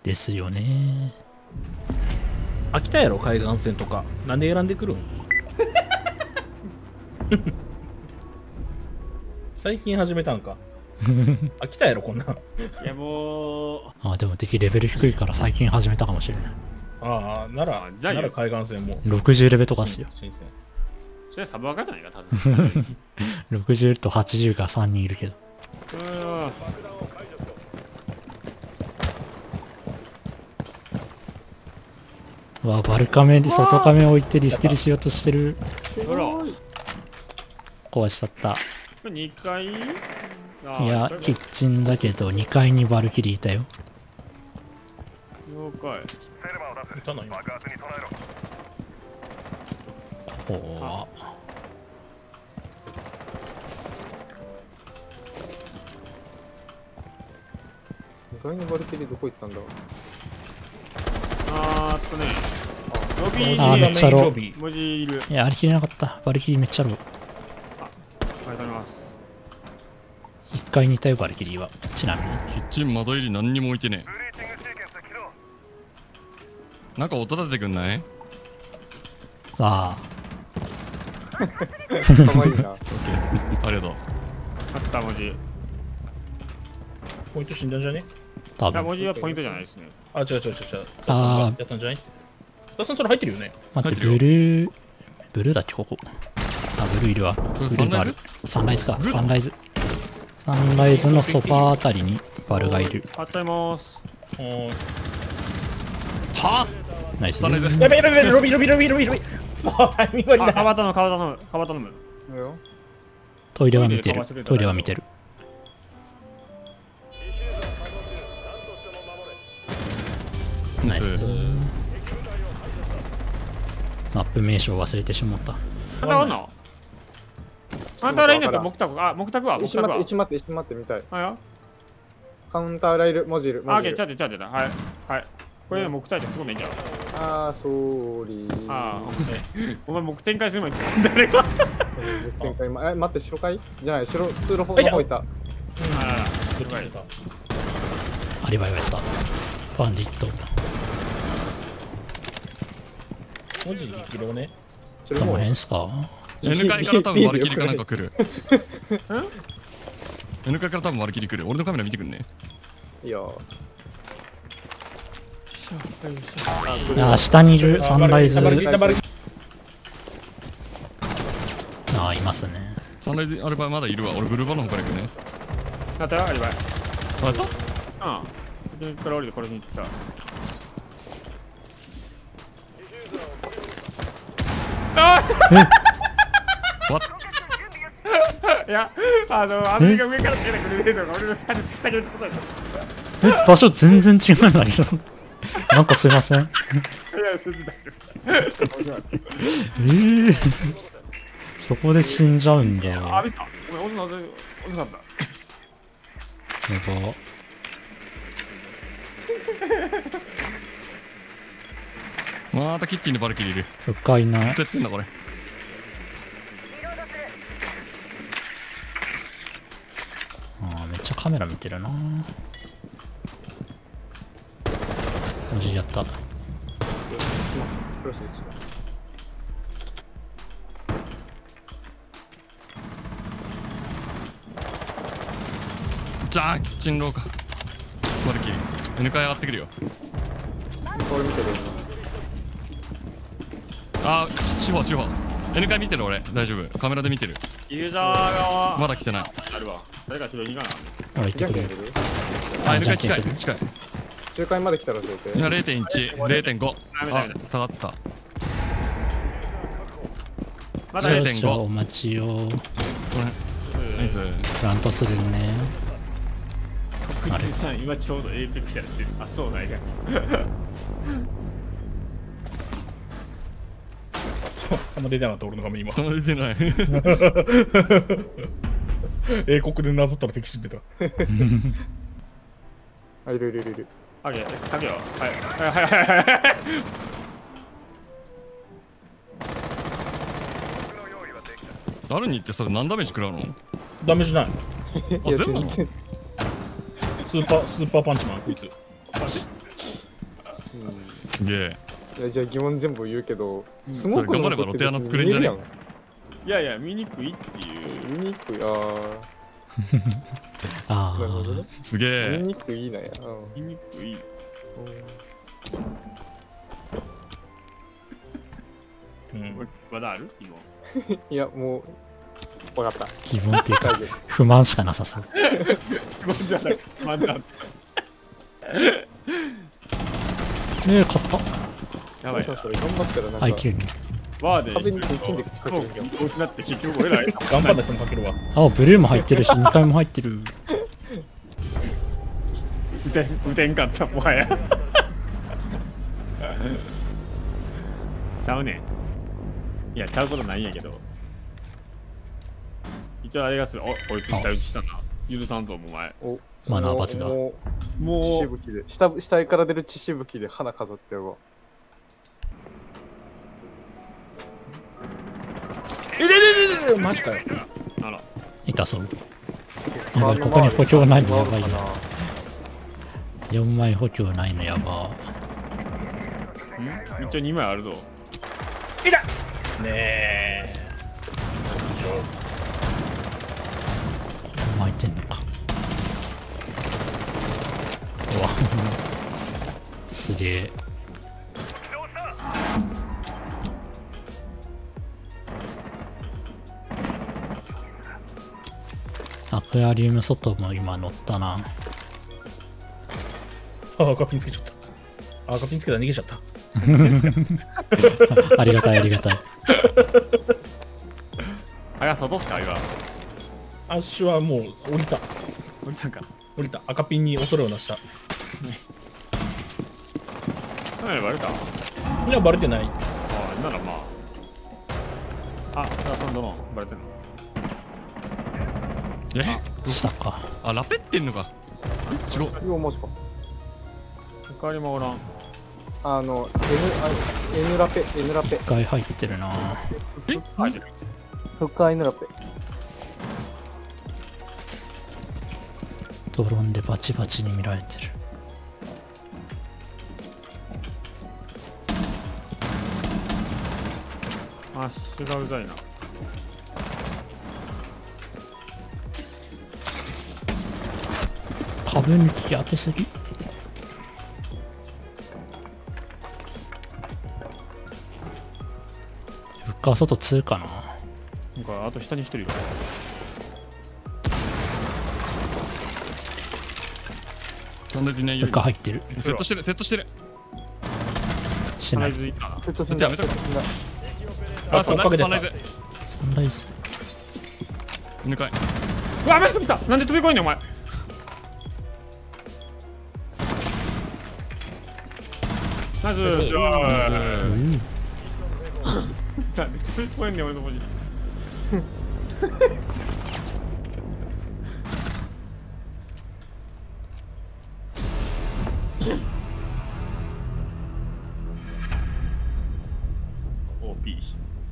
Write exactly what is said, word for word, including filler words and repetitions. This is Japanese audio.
ですよね。 飽きたやろ海岸線とか。なんで選んでくるん最近始めたんか。飽きたやろこんなん。 いやもうあ、でも敵レベル低いから最近始めたかもしれない。 ああ、なら、 じゃあなら海岸線も。 ろくじゅうレベルとかっすよ。 新鮮。 それはサブアカじゃないか多分。 ろくじゅうとはちじゅうがさんにんいるけど。うわ、バルカメ、外カメ置いてリスキルしようとしてる。 ほら壊しちゃった。 これにかい。 いや、キッチンだけどにかいにバルキリーいたよ。 了解。 撃たないよ。 ほー。 意外にバルキリーどこ行ったんだ。 あーっとねロビーあーめっちゃローロビー文字いる。 いや、ありきれなかった。バルキリーめっちゃロー。 ありがとうございます。 いっかいにいたよ、バルキリーは。ちなみに。 キッチン窓入り何にも置いてねえ。なんか音立ててくんない？ あかわいいな。 オッケー、ありがとう。 あった文字。 ポイント死んだんじゃね？ あ、多あ分。 文字はポイントじゃないですね。 あ、違う違う違う違う。 あーやったんじゃない？ダさんそれ入ってるよね。 待って、 入ってブルー、ブルーだっけ、ここ。あ、ブルーいるわ。ブルそれーがある。サンライズか、 ブルーサンライズ。サンライズのソファーあたりにバルがいる。 あっちゃいます。 おーはナイス。 サンライズやべやべやべ、ロビーロビーロビーロビーロビー。そう、タイミング悪いあ、 な。 カバ頼む、カバ頼む、カバ頼む。 いいよ。 トイレは見てるトイレでかわしてくれ。たトらイレは見てる。ナイス。マップ名称忘れてしまった。 あんたおんの？あんたらいいんだったら木卓、あ、木卓は、木卓は一瞬待って、。一瞬待って、一瞬待って、見たい。 あよ。 カウンターライル、文字いる。 あ、オッケー、 文字いる。 ちゃってちゃってだ。はい。はい。これで木体で突っ込んでいいんじゃん。 あー、ソーリー。 ああ、お前木展開する前に突っ込んであれば。 展開今え、待って、白階じゃない、白、通路方の方いた。 あらら、 出てきた。 アリバイはやった。バンディット。 文字切ろうね。 それもうこの辺っすか？ N 階から多分バルキリかなんか来る。N 階から多分バルキリ来る。俺のカメラ見てくんね。 いやー。 あ、下にいる。サンライズ。 バルキリーバルキリあ、いますね。 サンライズアルバまだいるわ。俺ブルーバーの方から行くね。 なったよ、アリバイ。 あやった？ うん。ここから降りてこれに行った。 わっいや、あの、アメリカ上からつけてくれるのが俺の下に突き下げることだよ。 え、場所全然違うんだけど。なんかすいません。 いや、そっち大丈えー、そこで死んじゃうんだ。 夫。あ、 やミスった。ごめん、遅かった。遅かった。 ば。 またキッチンにバルキリいる。 深いな。 ずっとやってんだこれ。 あー、めっちゃカメラ見てるな。マジやった。 クロスでした。 じゃあキッチン廊下。バルキリ N 階上がってくるよ。 これ見てるあー、シファシファ N 階見てる俺。大丈夫。カメラで見てる。 ユーザー側まだ来てない。 あるわ。誰か拾いに行かな。 ほら、行ってくれる。 じゃんけんするあ、 あ N 階近じゃんけんするい近い。 中階まで来たら教えて。 今 ゼロてんいち、ゼロてんご。 ダメダメあ、下がった。 まだゼロ少々お待ちを。 これ、ナイス。 プラントするね。あれさん、今ちょうどエーペックスやってる。あ、そうないか。 あんま出てなかった俺の画面今。 人も出てない。 英国でなぞったら敵死んでた。 あ、いるいるいるいる。 あげ、かけよ。はい。はいはいはいはい。 アルニってさ、何ダメージ食らうの？ ダメージない。 あ、ゼロなの？ スーパー、スーパーパンチマン、こいつ。 すげえ。 いやじゃあ疑問全部言うけど、スそれ頑張ればロテアナ作れんじゃねいやいや、醜いっていう。 見にくい、あああ、なるほどあね。 すげ見え。 にくいなや。うん醜い。 うん。 まだある今。 いや、もう、わかった。 疑問っていうか大丈夫。 不満しかなさそう。 ごめんなさい。まだあっえー、勝った。 た。やばい。 それ頑張ったらなんか、 あ、いけるね。 バーで壁にこう金でかけるんじゃんそう失って結局俺ら頑張んなくてもかけるわ。 あ、ブルーも入ってるし、にかいも入ってる。 打て打てんかったもはや。ちゃうねん。いや、ちゃうことないんやけど。一応あれがする。お、こいつ下打ちしたな。許さんと思うお前。 おマナー罰だもう、 も血しう、 ぶきで、下、下から出る血しぶきで花飾ってるわ。 えれれれれれマジかよ。 あら。 痛そう。やばい、ここに補強ないのやばいな。よんまい補強ないのやば。 ん一応にまいあるぞ。 いたねえ。 巻いてんのか。うわ。すげえ。アクアリウム外も今乗ったな。 あ、赤ピンつけちゃった。赤ピンつけたら逃げちゃった。 ありがたいありがたい。 あや、外っすか今。 アッシュはもう降りた。 おじさんか。 降りた。赤ピンに恐れをなした。 カメラバレた。あいや、バレてない。 あ、ならまあ。あ、そのドローンバレてんの。 え下か。 あ、ラペってんのか。違う。 いや、マジか。 他にもおらん。 あの、N、あ N ラペ、N ラペ。 一回入ってるな。 え入ってる。 フッカー N ラペ。 ドローンでバチバチに見られてる。 あ、シュがうざいな。 株抜き当てすぎ。フッカー外にかな。 なんか、あと下に一人いる。 そんなにいないよフッ。カー入ってる。 セットしてる、セットしてる。 しない。 サイズいいかな。 ちょっとちょっとやめとくああ、サンライズ、サンライズ。 サンライズ。 抜かい。 うわ、マジ飛びした。なんで飛び越えんねんお前。ナイス。 ナイスうわーうん。 なんで飛び越えんねん俺の文字。オーピー。